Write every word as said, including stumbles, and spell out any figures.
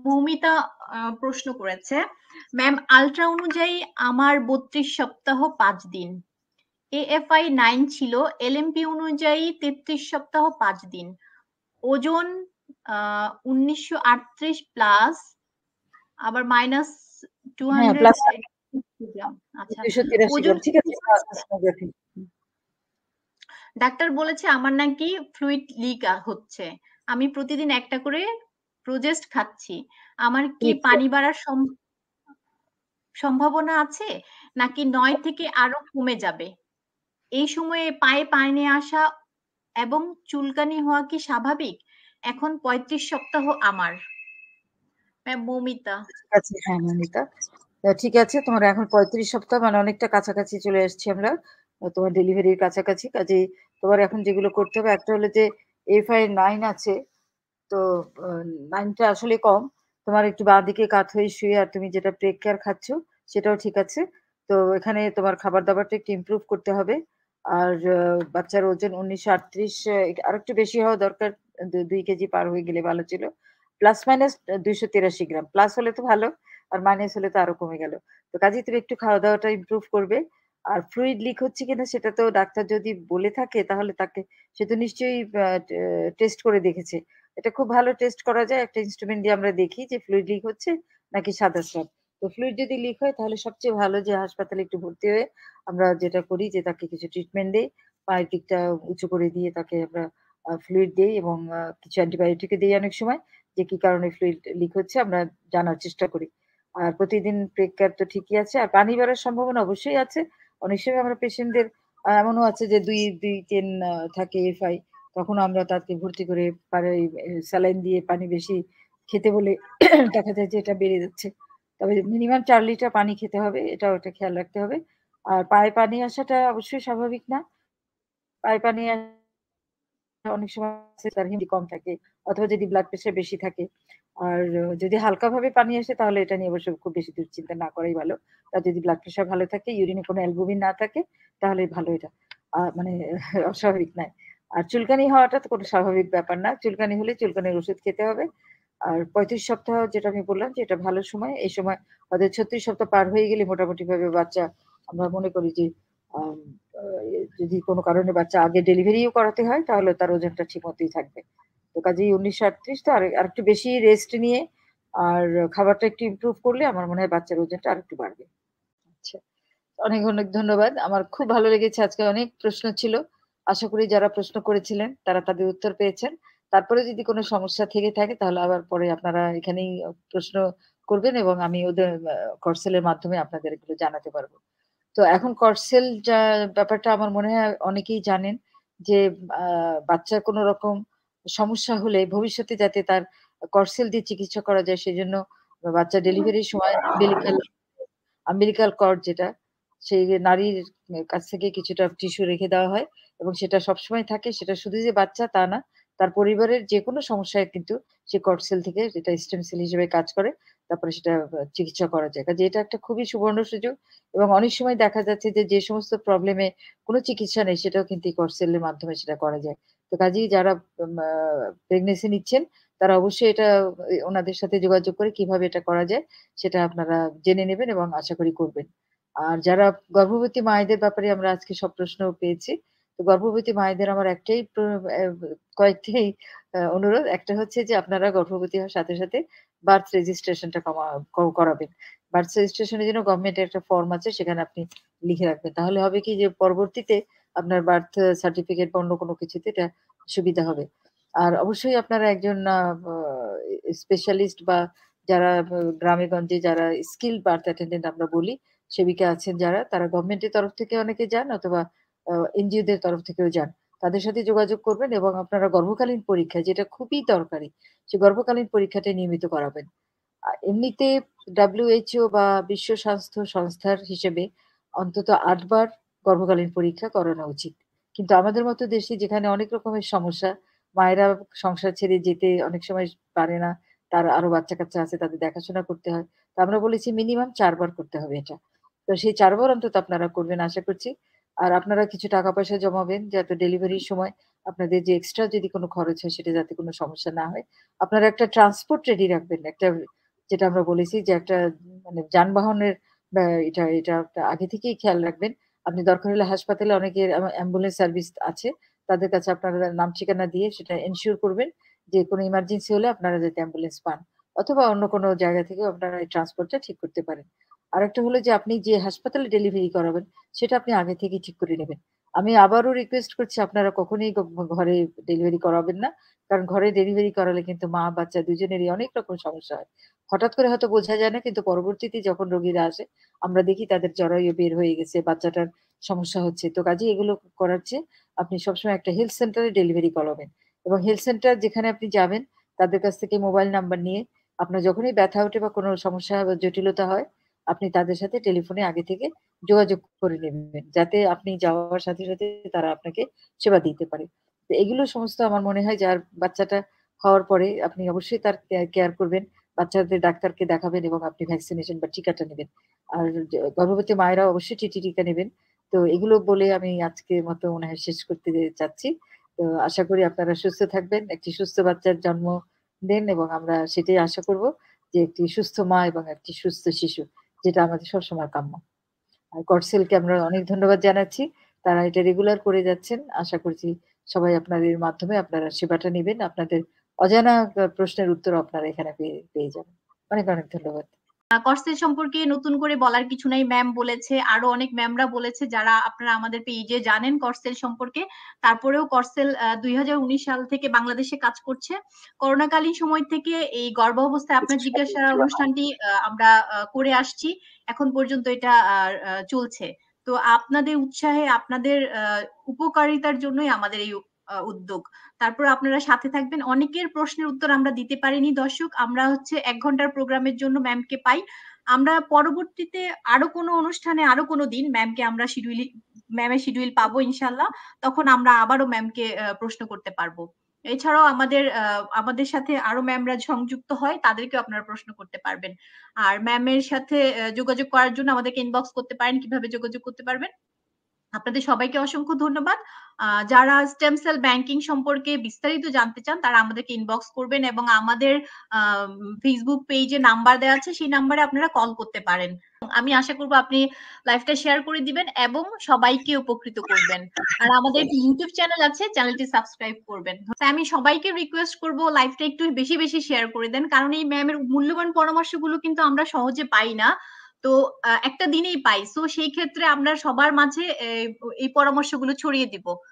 মৌমিতা আহ, প্রশ্ন করেছে, ma'am ultra অনুযায়ী আমার বত্রিশ সপ্তাহ পাঁচ দিন, এএফআই নাইন ছিল, এলএমপি অনুযায়ী তেত্রিশ সপ্তাহ পাঁচ দিন, ওজন আহ উনিশশো আটত্রিশ প্লাস আবার মাইনাস টু হ্যাঁ হান্ড্রেড প্লাস গ্রাম। আচ্ছা, দুইশো তিরাশি ওজন গ্রাম, ঠিক আছে। সোনোগ্রাফি ডাক্তার বলেছে আমার নাকি ফ্লুইড লিক হচ্ছে, আমি প্রতিদিন একটা করে প্রোজেস্ট খাচ্ছি, আমার কি পানি বাড়ার সম- সম্ভাবনা আছে নাকি নয় থেকে আরো কমে যাবে? এই সময়ে পায়ে পানি আসা এবং চুলকানি হওয়া কি স্বাভাবিক? এখন পঁয়ত্রিশ সপ্তাহ আমার। ম্যাম মৌমিতা। ঠিক আছে, হ্যাঁ মৌমিতা, ঠিক আছে। তোমার এখন পঁয়ত্রিশ সপ্তাহ, মানে অনেকটা কাছাকাছি চলে এসেছি আমরা তোমার ডেলিভারির কাছাকাছি। কাজেই তোমার এখন যেগুলো করতে হবে, একটা হলো যে এফআই নাইন আছে, তো নাইনটা আসলে কম। তোমার একটু বাঁ দিকে কাত হয়ে শুয়ে আর তুমি যেটা প্রেক কেয়ার খাচ্ছ সেটাও ঠিক আছে। তো এখানে তোমার খাবার দাবারটা একটু ইমপ্রুভ করতে হবে। আর বাচ্চার ওজন উনিশশো আটত্রিশ, আর একটু বেশি হওয়া দরকার, দুই কেজি পার হয়ে গেলে ভালো ছিল। প্লাস মাইনাস দুইশো তিরাশি গ্রাম, প্লাস হলে তো ভালো, আর মাইনাস হলে তো আরো কমে গেল। তো কাজেই তুমি একটু খাওয়া দাওয়াটা ইমপ্রুভ করবে। আর ফ্লুইড লিক হচ্ছে কিনা সেটা তো ডাক্তার যদি বলে থাকে তাহলে তাকে, সে তো নিশ্চয়ই টেস্ট করে দেখেছে। এটা খুব ভালো টেস্ট করা যায়, একটা ইনস্ট্রুমেন্ট দিয়ে আমরা দেখি যে ফ্লুইড লিক হচ্ছে নাকি সাদা স্রাব। তো ফ্লুইড যদি লিক হয় তাহলে সবচেয়ে ভালো যে হাসপাতালে একটু ভর্তি হয়ে আমরা যেটা করি যে তাকে কিছু ট্রিটমেন্ট দিই, পায়ের দিকটা উঁচু করে দিয়ে তাকে আমরা ফ্লুইড দিই এবং কিছু অ্যান্টিবায়োটিক দিই অনেক সময়, যে কি কারণে ফ্লুইড লিক হচ্ছে আমরা জানার চেষ্টা করি। আর প্রতিদিন প্রেক কেয়ার তো ঠিকই আছে। আর পানি বাড়ার সম্ভাবনা অবশ্যই আছে। অনেক সময় আমরা পেশেন্টদের এমনও আছে যে দুই দুই তিন থাকে এফআই, তখন আমরা তাকে ভর্তি করে পারে স্যালাইন দিয়ে পানি বেশি খেতে বলে দেখা যায় যে এটা বেড়ে যাচ্ছে। তবে মিনিমাম চার লিটার পানি খেতে হবে, এটা ওটা খেয়াল রাখতে হবে। আর পায়ে পানি আসাটা অবশ্যই স্বাভাবিক না। পায়ে পানি অনেক সময় তার হিমোগ্লোবিন কম থাকে, অথবা যদি ব্লাড প্রেশার বেশি থাকে। আর যদি হালকাভাবে পানি আসে তাহলে এটা নিয়ে অবশ্য খুব বেশি দুশ্চিন্তা না করাই ভালো। তার যদি ব্লাড প্রেশার ভালো থাকে, ইউরিনে কোনো অ্যালবুমিন না থাকে, তাহলে ভালো এটা, মানে অস্বাভাবিক নয়। আর চুলকানি হওয়াটা তো কোনো স্বাভাবিক ব্যাপার না। চুলকানি হলে চুলকানির ওষুধ খেতে হবে। আর পঁয়ত্রিশ সপ্তাহ যেটা আমি বললাম যে এটা ভালো সময়। এই সময় ওদের ছত্রিশ সপ্তাহ পার হয়ে গেলে মোটামুটি ভাবে বাচ্চা, আমরা মনে করি যে যদি কোনো কারণে বাচ্চা আগে ডেলিভারিও করাতে হয় তাহলে তার ওজনটা ঠিক মতোই থাকবে। তো কাজেই উনিশশো আটত্রিশ তো আর একটু বেশি রেস্ট নিয়ে আর খাবারটা একটু ইমপ্রুভ করলে আমার মনে হয় বাচ্চার ওজনটা আর একটু বাড়বে। আচ্ছা, অনেক অনেক ধন্যবাদ। আমার খুব ভালো লেগেছে, আজকে অনেক প্রশ্ন ছিল। আশা করি যারা প্রশ্ন করেছিলেন তারা তাদের উত্তর পেয়েছেন। তারপরে যদি কোনো সমস্যা থেকে থাকে তাহলে আবার পরে আপনারা এখানেই প্রশ্ন করবেন এবং আমি ওদের কর্সেলের মাধ্যমে আপনাদের এগুলো জানাতে পারবো। তো এখন কর্সেল যা ব্যাপারটা আমার মনে হয় অনেকেই জানেন যে বাচ্চার কোনো রকম সমস্যা হলে ভবিষ্যতে যাতে তার কর্সেল দিয়ে চিকিৎসা করা যায়, সেজন্য বাচ্চা ডেলিভারির সময় আম্বিলিকাল আম্বিলিকাল কর্ড যেটা, সেই নারীর কাছ থেকে কিছুটা টিস্যু রেখে দেওয়া হয় এবং সেটা সবসময় থাকে। সেটা শুধু যে বাচ্চা তা না, তার পরিবারের যে কোনো সমস্যায় কিন্তু সে কর্ডসেল থেকে যেটা স্টেম সেল হিসেবে কাজ করে, তারপরে সেটা চিকিৎসা করা যায়। কাজে এটা একটা খুবই সুবর্ণ সুযোগ এবং অনেক সময় দেখা যাচ্ছে যে যে সমস্ত প্রবলেমে কোনো চিকিৎসা নেই সেটাও কিন্তু এই কর্ডসেলের মাধ্যমে সেটা করা যায়। তো কাজেই যারা প্রেগনেন্সি নিচ্ছেন তারা অবশ্যই এটা ওনাদের সাথে যোগাযোগ করে কিভাবে এটা করা যায় সেটা আপনারা জেনে নেবেন এবং আশা করি করবেন। আর যারা গর্ভবতী মায়েদের ব্যাপারে আমরা আজকে সব প্রশ্ন পেয়েছি, তো গর্ভবতী মায়েদের আমার একটাই কয়েকটি অনুরোধ। একটা হচ্ছে যে আপনারা গর্ভবতী হওয়ার সাথে সাথে বার্থ রেজিস্ট্রেশনটা করাবেন। বার্থ রেজিস্ট্রেশনের জন্য গভর্নমেন্টের একটা ফর্ম আছে, সেখানে আপনি লিখে রাখবেন। তাহলে হবে কি যে পরবর্তীতে আপনার বার্থ সার্টিফিকেট বা অন্য কোনো কিছুতে এটা সুবিধা হবে। আর অবশ্যই আপনারা একজন স্পেশালিস্ট বা যারা গ্রামে গঞ্জে যারা স্কিল বার্থ অ্যাটেন্ডেন্ট আমরা বলি, সেবিকা আছেন যারা, তারা গভর্নমেন্টের তরফ থেকে অনেকে যান অথবা এনজিওদের তরফ থেকেও যান, তাদের সাথে যোগাযোগ করবেন এবং আপনারা গর্ভকালীন পরীক্ষা যেটা খুবই দরকারি, সে গর্ভকালীন পরীক্ষাটা নিয়মিত করাবেন। এমনিতে ডাব্লিউএইচও বা বিশ্ব স্বাস্থ্য সংস্থার হিসেবে অন্তত আটবার গর্ভকালীন পরীক্ষা করানো উচিত। কিন্তু আমাদের মতো দেশে যেখানে অনেক রকমের সমস্যা, মায়েরা সংসার ছেড়ে যেতে অনেক সময় পারে না, তার আরো বাচ্চা কাচ্চা আছে, তাদের দেখাশোনা করতে হয়। তো আমরা বলেছি মিনিমাম চারবার করতে হবে এটা। তো সেই চারবার অন্তত আপনারা করবেন আশা করছি। আর আপনারা কিছু টাকা পয়সা জমাবেন যাতে ডেলিভারির সময় আপনাদের যে এক্সট্রা যদি কোনো খরচ হয় সেটা যাতে কোনো সমস্যা না হয়। আপনারা একটা ট্রান্সপোর্ট রেডি রাখবেন, একটা যেটা আমরা বলেছি যে একটা মানে যানবাহনের এটা এটা আগে থেকেই খেয়াল রাখবেন। আপনি দরকার হলে হাসপাতালে অনেকের অ্যাম্বুলেন্স সার্ভিস আছে। তাদের কাছে আপনারা নাম ঠিকানা দিয়ে সেটা এনশিওর করবেন যে কোনো ইমার্জেন্সি হলে আপনারা যাতে অ্যাম্বুলেন্স পান। অথবা অন্য কোনো জায়গা থেকেও আপনারা এই ট্রান্সপোর্টটা ঠিক করতে পারেন। আরেকটা হলো যে আপনি যে হাসপাতালে ডেলিভারি করাবেন সেটা আপনি আগে থেকেই ঠিক করে নেবেন। আমি আবারও রিকোয়েস্ট করছি আপনারা কখনোই ঘরে ডেলিভারি করাবেন না। কারণ ঘরে ডেলিভারি করালে কিন্তু মা বাচ্চা দুজনেরই অনেক রকম সমস্যা হয়। হঠাৎ করে হয়তো বোঝা যায় না কিন্তু পরবর্তীতে যখন রোগীরা আসে আমরা দেখি তাদের জরায়ু বের হয়ে গেছে, বাচ্চাটার সমস্যা হচ্ছে। তো কাজেই এগুলো করার চেয়ে আপনি সবসময় একটা হেলথ সেন্টারে ডেলিভারি করাবেন। এবং হেলথ সেন্টার যেখানে আপনি যাবেন তাদের কাছ থেকে মোবাইল নাম্বার নিয়ে আপনার যখনই ব্যথা ওঠে বা কোনো সমস্যা বা জটিলতা হয় আপনি তাদের সাথে টেলিফোনে আগে থেকে যোগাযোগ করে নেবেন। যাতে আপনি যাওয়ার সাথে, সাথে তারা আপনাকে সেবা দিতে পারে। তো এগুলো সমস্ত আমার মনে হয় যার বাচ্চাটা হওয়ার পরে আপনি অবশ্যই তার কেয়ার কেয়ার করবেন। বাচ্চাদের ডাক্তারকে দেখাবেন এবং আপনি ভ্যাকসিনেশন বা টিকাটা নিবেন। আর গর্ভবতী মায়েরা অবশ্যই টিটি টিকা নিবেন। তো এগুলো বলে আমি আজকের মতো মনে হয় শেষ করতে চাচ্ছি। তো আশা করি আপনারা সুস্থ থাকবেন। একটি সুস্থ বাচ্চার জন্ম দেন এবং আমরা সেটাই আশা করব যে একটি সুস্থ মা এবং একটি সুস্থ শিশু যেটা আমাদের সবসময় কাম্য। আর কর্ডসেলকে আমরা অনেক ধন্যবাদ জানাচ্ছি। তারা এটা রেগুলার করে যাচ্ছেন। আশা করছি সবাই আপনাদের মাধ্যমে আপনারা সেবাটা নিবেন। আপনাদের অজানা প্রশ্নের উত্তর আপনারা এখানে পেয়ে পেয়ে যাবেন। অনেক, অনেক ধন্যবাদ। কর্সেল সম্পর্কে নতুন করে বলার কিছু নাই। ম্যাম বলেছে, আরো অনেক ম্যামরা বলেছে যারা আপনারা আমাদের পেজে জানেন কর্সেল সম্পর্কে। তারপরেও কর্সেল আ দুই হাজার উনিশ সাল থেকে বাংলাদেশে কাজ করছে। করোনাকালীন সময় থেকে এই গর্ভাবস্থায় আপনার জিজ্ঞাসা অনুষ্ঠানটি আ আমরা আ করে আসছি। এখন পর্যন্ত এটা আ আ চলছে। তো আপনাদের উৎসাহে আপনাদের আ উপকারিতার জন্যই আমাদের এই আ উদ্যোগ। তারপর আপনারা সাথে থাকবেন। অনেকের প্রশ্নের উত্তর আমরা দিতে পারিনি দর্শক। আমরা হচ্ছে এক ঘন্টার প্রোগ্রামের জন্য ম্যামকে পাই। আমরা পরবর্তীতে আরো কোনো অনুষ্ঠানে আরো কোনো দিন ম্যামকে আমরা শিডিউলি ম্যামের শিডিউল পাবো ইনশাআল্লাহ। তখন আমরা আবারও ম্যামকে আ প্রশ্ন করতে পারবো। এছাড়াও আমাদের আ আমাদের সাথে আরো ম্যামরা সংযুক্ত হয়, তাদেরকেও আপনারা প্রশ্ন করতে পারবেন। আর ম্যামের সাথে আ যোগাযোগ করার জন্য আমাদেরকে ইনবক্স করতে পারেন। কিভাবে যোগাযোগ করতে পারবেন? আপনাদের সবাইকে অসংখ্য ধন্যবাদ। আ যারা স্টেম সেল ব্যাংকিং সম্পর্কে বিস্তারিত জানতে চান তারা আমাদেরকে ইনবক্স করবেন এবং আমাদের আ ফেসবুক পেজে নাম্বার দেওয়া আছে সেই নাম্বারে আপনারা কল করতে পারেন। আমি আশা করব আপনি লাইভটা শেয়ার করে দিবেন এবং সবাইকে উপকৃত করবেন। আর আমাদের একটি ইউটিউব চ্যানেল আছে, চ্যানেলটি সাবস্ক্রাইব করবেন। আমি সবাইকে রিকোয়েস্ট করব লাইভটা একটু বেশি, বেশি শেয়ার করে দেন। কারণ এই ম্যামের মূল্যবান পরামর্শগুলো কিন্তু আমরা সহজে পাই না। তো আ একটা দিনেই পাই। সো সেই ক্ষেত্রে আমরা সবার মাঝে এ এই পরামর্শগুলো ছড়িয়ে দিব।